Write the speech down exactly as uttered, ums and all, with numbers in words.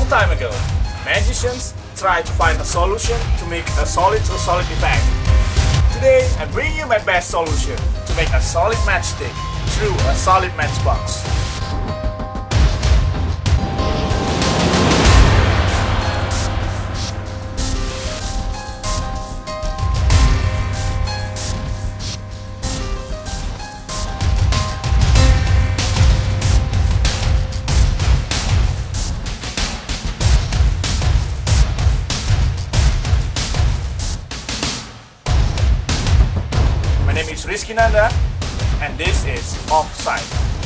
time ago, magicians tried to find a solution to make a solid to solid effect. Today, I bring you my best solution to make a solid matchstick through a solid matchbox. My name is Rizky Nanda, and this is Offside.